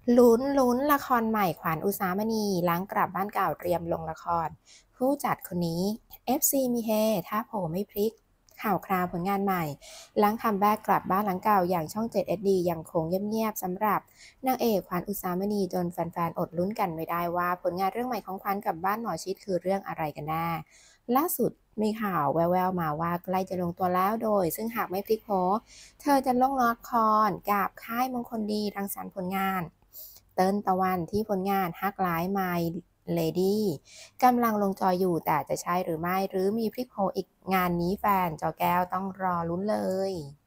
ลุ้นละครใหม่ขวัญอุสามณีหลังกลับบ้านเก่าเตรียมลงละครผู้จัดคนนี้ FC มีเฮถ้าโผไม่พลิกข่าวคราวผลงานใหม่หลังคัมแบ็กกลับบ้านหลังเก่าอย่างช่อง 7 SD ยังคงเงียบๆสำหรับนางเอกขวัญอุสามณีจนแฟนๆอดลุ้นกันไม่ได้ว่าผลงานเรื่องใหม่ของขวัญกับบ้านหมอชิดคือเรื่องอะไรกันแน่ล่าสุดมีข่าวแววๆมาว่าใกล้จะลงตัวแล้วโดยซึ่งหากไม่พลิกโผเธอจะลงละครกับค่ายมงคลดีรังสรรค์ผลงานเติ้ลตะวันที่ผลงานฮักหลายไมเลดี้กำลังลงจออยู่แต่จะใช่หรือไม่หรือมีพลิกโผอีกงานนี้แฟนจอแก้วต้องรอลุ้นเลย